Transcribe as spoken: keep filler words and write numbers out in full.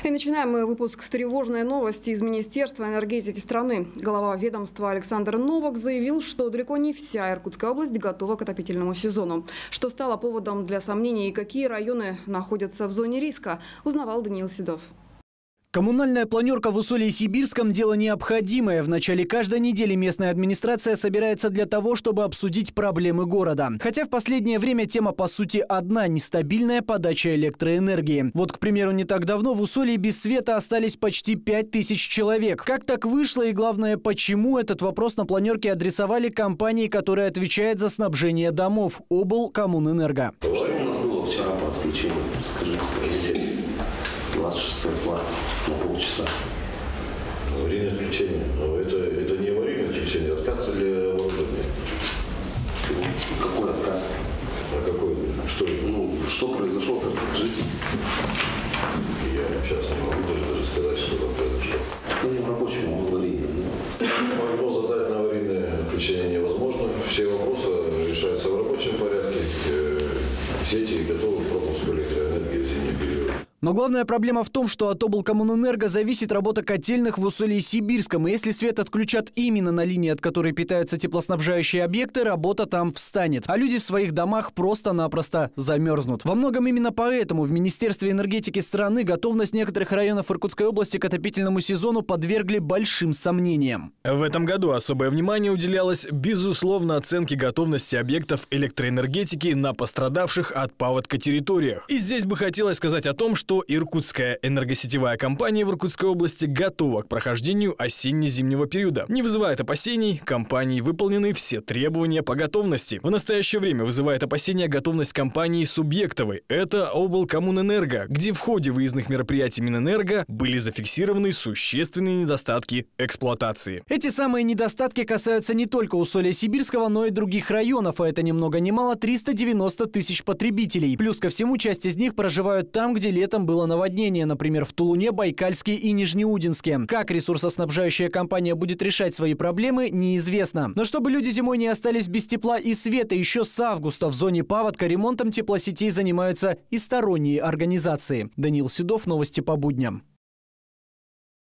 И начинаем мы выпуск с тревожной новости из Министерства энергетики страны. Глава ведомства Александр Новак заявил, что далеко не вся Иркутская область готова к отопительному сезону. Что стало поводом для сомнений и какие районы находятся в зоне риска, узнавал Даниил Седов. Коммунальная планерка в Усолье-Сибирском – дело необходимое. В начале каждой недели местная администрация собирается для того, чтобы обсудить проблемы города. Хотя в последнее время тема по сути одна – нестабильная подача электроэнергии. Вот, к примеру, не так давно в Усолье без света остались почти пять тысяч человек. Как так вышло и, главное, почему, этот вопрос на планерке адресовали компании, которая отвечает за снабжение домов – облкоммунэнерго. Что у нас было вчера по отключению? Скажи, двадцать шестой марта на полчаса. Аварийное отключение. Но это, это не аварийное отключение, отказ или оборудование? Какой отказ? А какой? Что? Ну, что произошло, так скажите. Я сейчас не могу даже, даже сказать, что там произошло. Ну, рабочему аварийное. Прогноз задать на аварийное отключение невозможно. Все вопросы решаются в рабочем порядке. Сети готовы к пропуску электроэнергии в зимний период. Но главная проблема в том, что от облкоммунэнерго зависит работа котельных в Усолье-Сибирском. И если свет отключат именно на линии, от которой питаются теплоснабжающие объекты, работа там встанет. А люди в своих домах просто-напросто замерзнут. Во многом именно поэтому в Министерстве энергетики страны готовность некоторых районов Иркутской области к отопительному сезону подвергли большим сомнениям. В этом году особое внимание уделялось, безусловно, оценке готовности объектов электроэнергетики на пострадавших от паводка территориях. И здесь бы хотелось сказать о том, что что Иркутская энергосетевая компания в Иркутской области готова к прохождению осенне-зимнего периода. Не вызывает опасений, компании выполнены все требования по готовности. В настоящее время вызывает опасения готовность компании субъектовой. Это облкоммунэнерго, где в ходе выездных мероприятий Минэнерго были зафиксированы существенные недостатки эксплуатации. Эти самые недостатки касаются не только Усолья-Сибирского, но и других районов, а это ни много ни мало триста девяносто тысяч потребителей. Плюс ко всему, часть из них проживают там, где летом было наводнение, например, в Тулуне, Байкальске и Нижнеудинске. Как ресурсоснабжающая компания будет решать свои проблемы, неизвестно. Но чтобы люди зимой не остались без тепла и света, еще с августа в зоне паводка ремонтом теплосетей занимаются и сторонние организации. Даниил Седов, новости по будням.